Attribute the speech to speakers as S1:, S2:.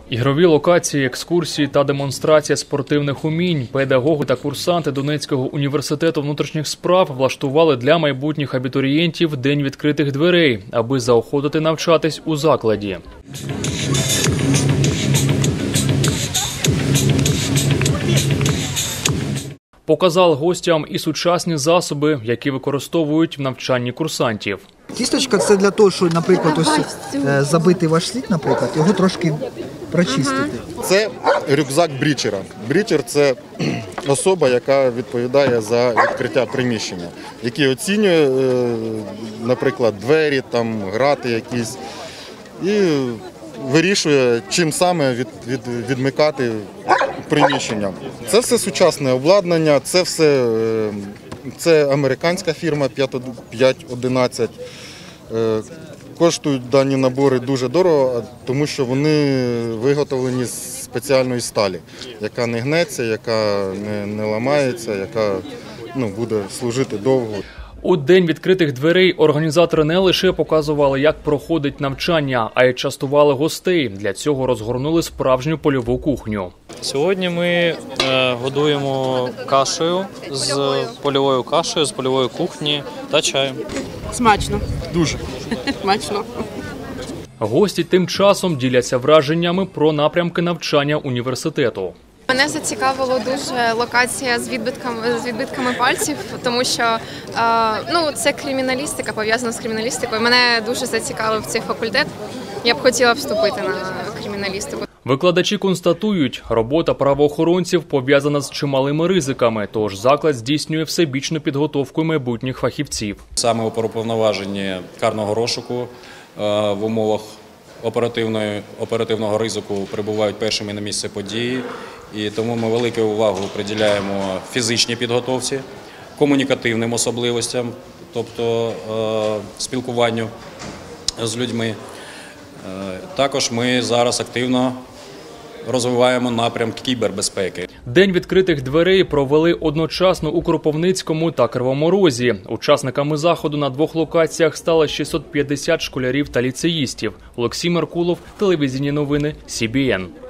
S1: Ігрові локації, екскурсії та демонстрація спортивних умінь педагоги та курсанти Донецького університету внутрішніх справ влаштували для майбутніх абітурієнтів День відкритих дверей, аби заохотити навчатись у закладі. Показав гостям і сучасні засоби, які використовують в навчанні курсантів.
S2: Кісточка – це для того, що, наприклад, ось забити ваш слід, наприклад, його трошки прочистити.
S3: Це рюкзак брічера. Брічер – це особа, яка відповідає за відкриття приміщення, який оцінює, наприклад, двері, там, грати якісь, і вирішує, чим саме відмикати приміщення. Це все сучасне обладнання, це американська фірма 511. Коштують дані набори дуже дорого, тому що вони виготовлені з спеціальної сталі, яка не гнеться, яка не ламається, яка буде служити довго.
S1: У День відкритих дверей організатори не лише показували, як проходить навчання, а й частували гостей. Для цього розгорнули справжню польову кухню.
S4: Сьогодні ми годуємо кашею з польової кухні та чаєм.
S5: Смачно.
S4: Дуже.
S5: Смачно.
S1: Гості тим часом діляться враженнями про напрямки навчання університету.
S6: Мене зацікавила дуже локація з відбитками пальців, тому що це криміналістика, пов'язана з криміналістикою. Мене дуже зацікавив цей факультет. Я б хотіла вступити на криміналістику.
S1: Викладачі констатують, робота правоохоронців пов'язана з чималими ризиками, тож заклад здійснює всебічну підготовку майбутніх фахівців.
S7: Саме уповноважені карного розшуку в умовах оперативного ризику прибувають першими на місце події, і тому ми велику увагу приділяємо фізичній підготовці, комунікативним особливостям, тобто спілкуванню з людьми. Також ми зараз активно розвиваємо напрямки кібербезпеки.
S1: День відкритих дверей провели одночасно у Кропивницькому та Кривому Розі. Учасниками заходу на двох локаціях стало 650 школярів та ліцеїстів. Олексій Меркулов, телевізійні новини, СІБІН.